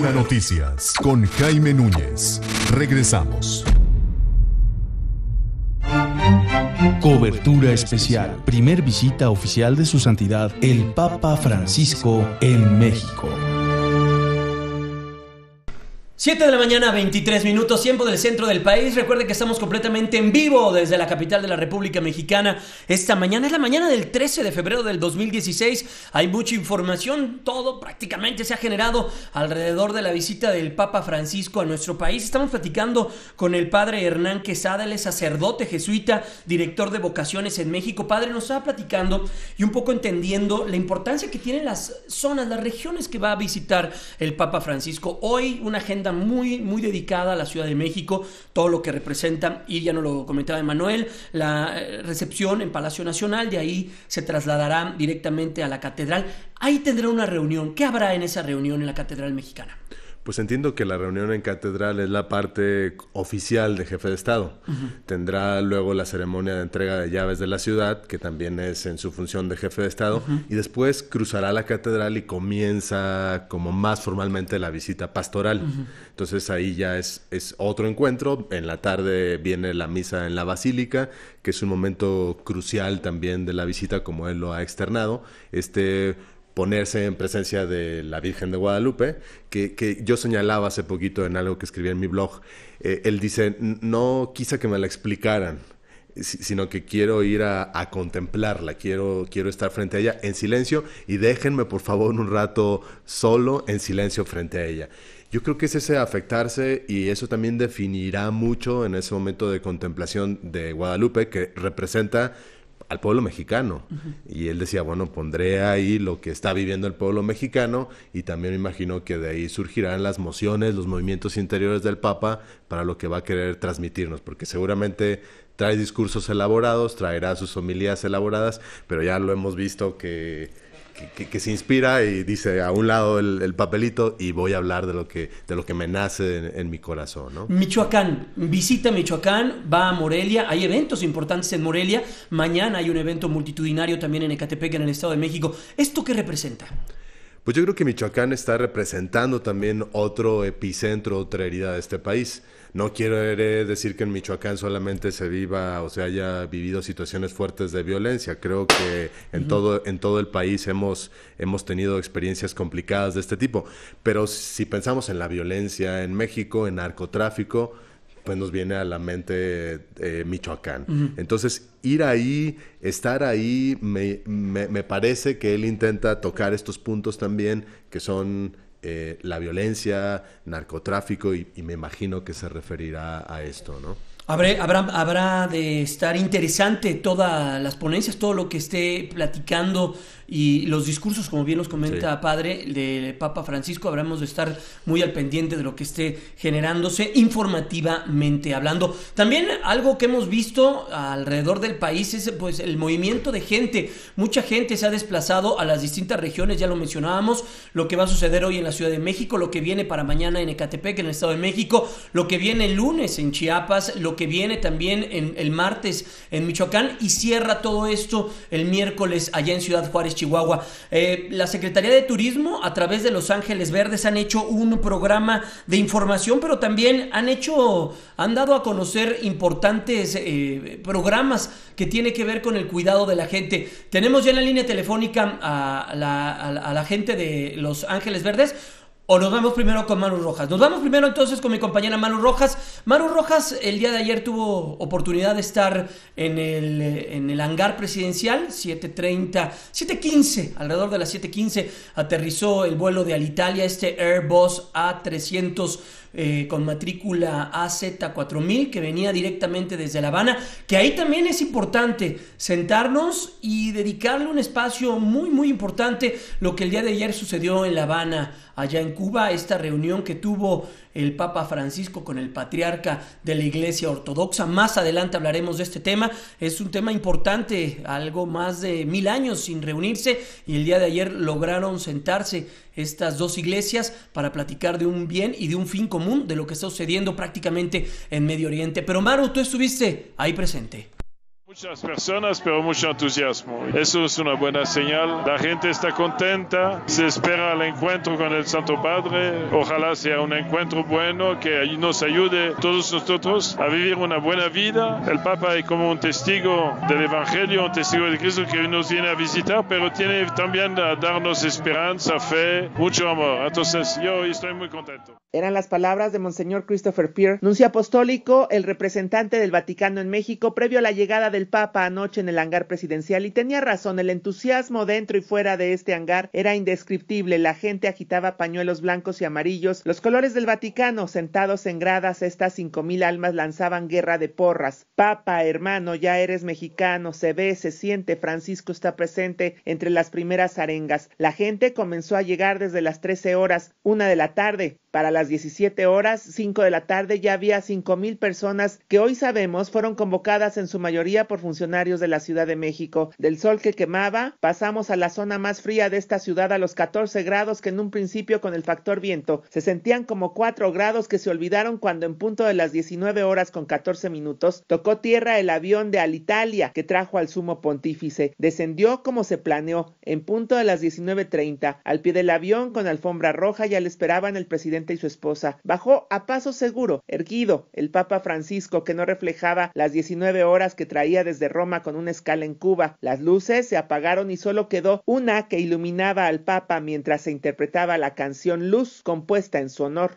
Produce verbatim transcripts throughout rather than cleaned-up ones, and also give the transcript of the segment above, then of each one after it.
Agenda Noticias con Jaime Núñez. Regresamos. Cobertura especial. Primer visita oficial de su santidad, el Papa Francisco en México. siete de la mañana, veintitrés minutos, tiempo del centro del país. Recuerde que estamos completamente en vivo desde la capital de la República Mexicana. Esta mañana es la mañana del trece de febrero del dos mil dieciséis. Hay mucha información, todo prácticamente se ha generado alrededor de la visita del Papa Francisco a nuestro país. Estamos platicando con el padre Hernán Quesada, él es sacerdote jesuita, director de vocaciones en México. Padre, nos estaba platicando y un poco entendiendo la importancia que tienen las zonas, las regiones que va a visitar el Papa Francisco. Hoy una agenda muy, muy dedicada a la Ciudad de México, todo lo que representa, y ya nos lo comentaba Emanuel, la recepción en Palacio Nacional, de ahí se trasladará directamente a la catedral. Ahí tendrá una reunión. ¿Qué habrá en esa reunión en la Catedral Mexicana? Pues entiendo que la reunión en catedral es la parte oficial de jefe de Estado. Uh-huh. Tendrá luego la ceremonia de entrega de llaves de la ciudad, que también es en su función de jefe de Estado, uh-huh. y después cruzará la catedral y comienza como más formalmente la visita pastoral. Uh-huh. Entonces ahí ya es, es otro encuentro. En la tarde viene la misa en la Basílica, que es un momento crucial también de la visita, como él lo ha externado. Este... ponerse en presencia de la Virgen de Guadalupe, que, que yo señalaba hace poquito en algo que escribí en mi blog. Eh, él dice, no quise que me la explicaran, sino que quiero ir a, a contemplarla, quiero, quiero estar frente a ella en silencio y déjenme por favor un rato solo en silencio frente a ella. Yo creo que es ese afectarse, y eso también definirá mucho en ese momento de contemplación de Guadalupe, que representa al pueblo mexicano. Uh-huh. Y él decía, bueno, pondré ahí lo que está viviendo el pueblo mexicano, y también me imagino que de ahí surgirán las mociones, los movimientos interiores del Papa para lo que va a querer transmitirnos, porque seguramente trae discursos elaborados, traerá sus homilías elaboradas, pero ya lo hemos visto que... Que, que, que se inspira y dice a un lado el, el papelito y voy a hablar de lo que, de lo que me nace en, en mi corazón, ¿no? Michoacán, visita Michoacán, va a Morelia, hay eventos importantes en Morelia, mañana hay un evento multitudinario también en Ecatepec, en el Estado de México. ¿Esto qué representa? Pues yo creo que Michoacán está representando también otro epicentro, otra herida de este país. No quiero decir que en Michoacán solamente se viva o se haya vivido situaciones fuertes de violencia. Creo que en, uh-huh. todo, en todo el país hemos, hemos tenido experiencias complicadas de este tipo. Pero si pensamos en la violencia en México, en narcotráfico, pues nos viene a la mente eh, Michoacán. Uh-huh. Entonces, ir ahí, estar ahí, me, me, me parece que él intenta tocar estos puntos también, que son eh, la violencia, narcotráfico, y, y me imagino que se referirá a esto, ¿no? Habrá, habrá, habrá de estar interesante todas las ponencias, todo lo que esté platicando y los discursos, como bien nos comenta sí. Padre, de Papa Francisco. Habremos de estar muy al pendiente de lo que esté generándose informativamente hablando. También algo que hemos visto alrededor del país es pues el movimiento de gente. Mucha gente se ha desplazado a las distintas regiones, ya lo mencionábamos, lo que va a suceder hoy en la Ciudad de México, lo que viene para mañana en Ecatepec, en el Estado de México, lo que viene el lunes en Chiapas, lo que viene también en, el martes en Michoacán, y cierra todo esto el miércoles allá en Ciudad Juárez, Chihuahua. Eh, la Secretaría de Turismo, a través de Los Ángeles Verdes, han hecho un programa de información, pero también han hecho, han dado a conocer importantes eh, programas que tiene que ver con el cuidado de la gente. Tenemos ya en la línea telefónica a la, a la, a la gente de Los Ángeles Verdes. ¿O nos vamos primero con Maru Rojas? Nos vamos primero entonces con mi compañera Maru Rojas. Maru Rojas el día de ayer tuvo oportunidad de estar en el, en el hangar presidencial, siete treinta, siete quince, alrededor de las siete quince aterrizó el vuelo de Alitalia, este Airbus A trescientos eh, con matrícula A Z cuatro mil, que venía directamente desde La Habana, que ahí también es importante sentarnos y dedicarle un espacio muy muy importante, lo que el día de ayer sucedió en La Habana, allá en Cuba, esta reunión que tuvo el Papa Francisco con el patriarca de la Iglesia Ortodoxa. Más adelante hablaremos de este tema. Es un tema importante, algo más de mil años sin reunirse, y el día de ayer lograron sentarse estas dos iglesias para platicar de un bien y de un fin común, de lo que está sucediendo prácticamente en Medio Oriente. Pero Maru, tú estuviste ahí presente. Muchas personas, pero mucho entusiasmo. Eso es una buena señal. La gente está contenta, se espera el encuentro con el Santo Padre. Ojalá sea un encuentro bueno que nos ayude a todos nosotros a vivir una buena vida. El Papa es como un testigo del Evangelio, un testigo de Cristo que nos viene a visitar, pero tiene también a darnos esperanza, fe, mucho amor. Entonces yo estoy muy contento. Eran las palabras de Monseñor Christopher Pierre, nuncio apostólico, el representante del Vaticano en México, previo a la llegada del Papa anoche en el hangar presidencial, y tenía razón, el entusiasmo dentro y fuera de este hangar era indescriptible. La gente agitaba pañuelos blancos y amarillos, los colores del Vaticano. Sentados en gradas, estas cinco mil almas lanzaban guerra de porras. Papa, hermano, ya eres mexicano, se ve, se siente, Francisco está presente entre las primeras arengas. La gente comenzó a llegar desde las trece horas, una de la tarde. Para las diecisiete horas, cinco de la tarde, ya había cinco mil personas que hoy sabemos fueron convocadas en su mayoría por funcionarios de la Ciudad de México. Del sol que quemaba, pasamos a la zona más fría de esta ciudad, a los catorce grados, que en un principio con el factor viento se sentían como cuatro grados, que se olvidaron cuando en punto de las diecinueve horas con catorce minutos tocó tierra el avión de Alitalia que trajo al sumo pontífice. Descendió como se planeó, en punto de las diecinueve treinta. Al pie del avión, con alfombra roja, ya le esperaban el presidente y su esposa. Bajó a paso seguro, erguido, el Papa Francisco, que no reflejaba las diecinueve horas que traía desde Roma con una escala en Cuba. Las luces se apagaron y solo quedó una que iluminaba al Papa mientras se interpretaba la canción Luz, compuesta en su honor.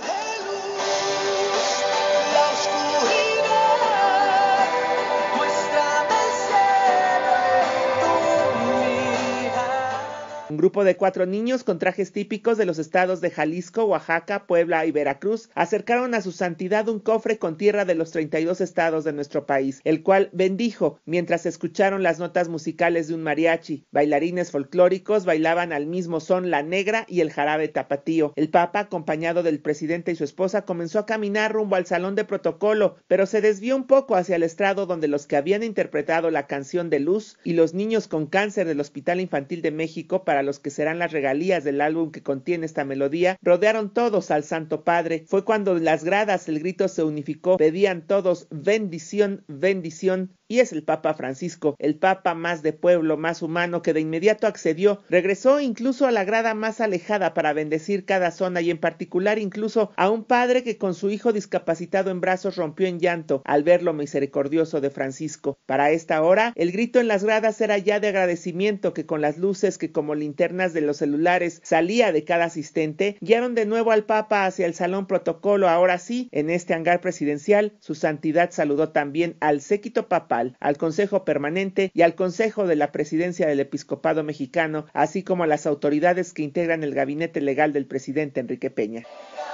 Un grupo de cuatro niños con trajes típicos de los estados de Jalisco, Oaxaca, Puebla y Veracruz acercaron a su santidad un cofre con tierra de los treinta y dos estados de nuestro país, el cual bendijo mientras escucharon las notas musicales de un mariachi. Bailarines folclóricos bailaban al mismo son la negra y el jarabe tapatío. El Papa, acompañado del presidente y su esposa, comenzó a caminar rumbo al salón de protocolo, pero se desvió un poco hacia el estrado donde los que habían interpretado la canción de Luz y los niños con cáncer del Hospital Infantil de México, para los que serán las regalías del álbum que contiene esta melodía, rodearon todos al Santo Padre. Fue cuando en las gradas el grito se unificó, pedían todos bendición, bendición, y es el Papa Francisco, el Papa más de pueblo, más humano, que de inmediato accedió. Regresó incluso a la grada más alejada para bendecir cada zona, y en particular incluso a un padre que con su hijo discapacitado en brazos rompió en llanto al ver lo misericordioso de Francisco. Para esta hora, el grito en las gradas era ya de agradecimiento, que con las luces que como linternas de los celulares salía de cada asistente, guiaron de nuevo al Papa hacia el salón protocolo. Ahora sí, en este hangar presidencial, su santidad saludó también al séquito papal, al Consejo Permanente y al Consejo de la Presidencia del Episcopado Mexicano, así como a las autoridades que integran el gabinete legal del presidente Enrique Peña.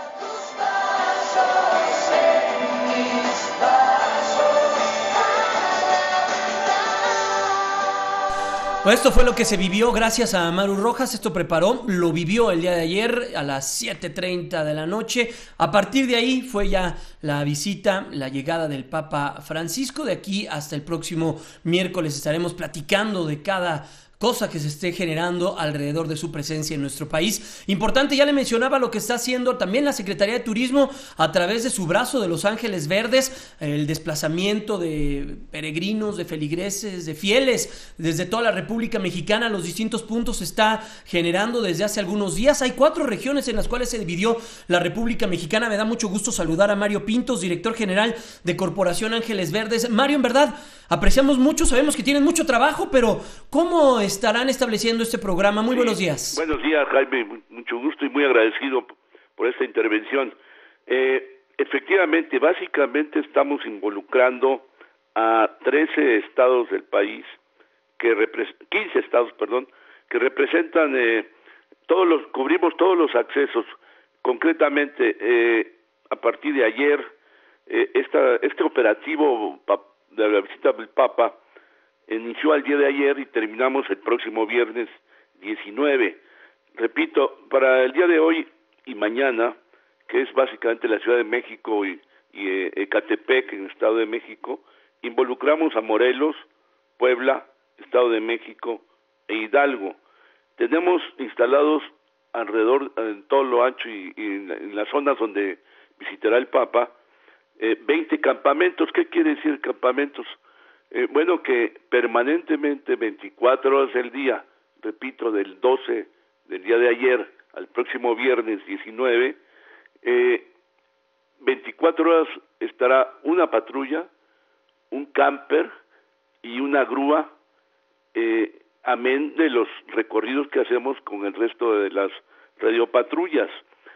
Pues esto fue lo que se vivió gracias a Maru Rojas. Esto preparó, lo vivió el día de ayer a las siete treinta de la noche. A partir de ahí fue ya la visita, la llegada del Papa Francisco. De aquí hasta el próximo miércoles estaremos platicando de cada cosa que se esté generando alrededor de su presencia en nuestro país. Importante, ya le mencionaba lo que está haciendo también la Secretaría de Turismo a través de su brazo de Los Ángeles Verdes, el desplazamiento de peregrinos, de feligreses, de fieles desde toda la República Mexicana. Los distintos puntos se está generando desde hace algunos días. Hay cuatro regiones en las cuales se dividió la República Mexicana. Me da mucho gusto saludar a Mario Pintos, director general de Corporación Ángeles Verdes. Mario, en verdad, apreciamos mucho, sabemos que tienen mucho trabajo, pero ¿cómo estarán estableciendo este programa? Muy sí, buenos días. Buenos días, Jaime, mucho gusto y muy agradecido por esta intervención. Eh, efectivamente, básicamente estamos involucrando a trece estados del país, que repre- quince estados, perdón, que representan, eh, todos los, cubrimos todos los accesos. Concretamente, eh, a partir de ayer, eh, esta, este operativo de la visita del Papa inició al día de ayer y terminamos el próximo viernes diecinueve. Repito, para el día de hoy y mañana, que es básicamente la Ciudad de México y, y eh, Ecatepec en el Estado de México, involucramos a Morelos, Puebla, Estado de México e Hidalgo. Tenemos instalados alrededor, en todo lo ancho y, y en, en las zonas donde visitará el Papa, eh, veinte campamentos. ¿Qué quiere decir campamentos? Eh, bueno, que permanentemente, veinticuatro horas del día, repito, del doce del día de ayer al próximo viernes diecinueve, eh, veinticuatro horas estará una patrulla, un camper y una grúa, eh, amén de los recorridos que hacemos con el resto de las radiopatrullas.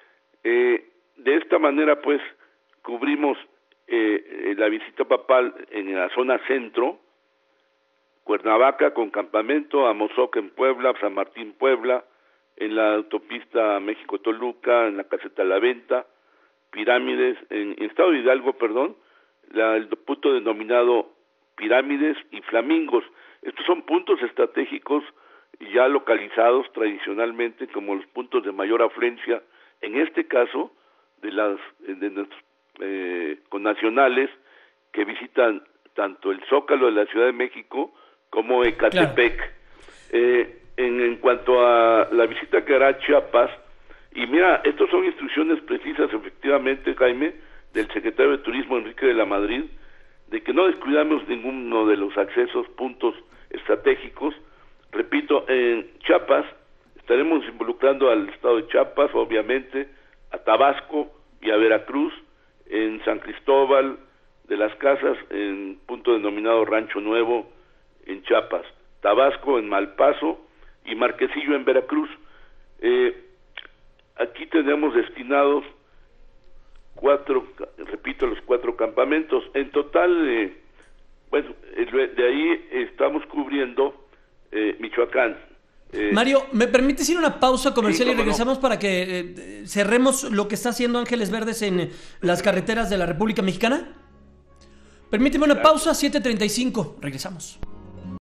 Eh, de esta manera, pues, cubrimos eh, la visita papal en la zona centro, Cuernavaca con campamento, Amozoc en Puebla, San Martín Puebla, en la autopista México-Toluca, en la Caseta La Venta, Pirámides, en, en Estado de Hidalgo, perdón, la, el punto denominado Pirámides y Flamingos. Estos son puntos estratégicos ya localizados tradicionalmente como los puntos de mayor afluencia, en este caso, de las de nuestros eh, connacionales que visitan tanto el Zócalo de la Ciudad de México como Ecatepec. Claro. Eh, en, en cuanto a la visita que hará Chiapas, y mira, estas son instrucciones precisas, efectivamente, Jaime, del secretario de Turismo, Enrique de la Madrid, de que no descuidamos ninguno de los accesos, puntos estratégicos. Repito, en Chiapas estaremos involucrando al estado de Chiapas, obviamente, a Tabasco y a Veracruz, en San Cristóbal de las Casas, en punto denominado Rancho Nuevo, en Chiapas, Tabasco en Malpaso y Marquesillo en Veracruz. Eh, aquí tenemos destinados cuatro, repito, los cuatro campamentos. En total, eh, bueno, de ahí estamos cubriendo eh, Michoacán. Eh, Mario, ¿me permites ir a una pausa comercial sí, y regresamos no? para que eh, cerremos lo que está haciendo Ángeles Verdes en las carreteras de la República Mexicana? Permíteme una pausa, siete treinta y cinco, regresamos.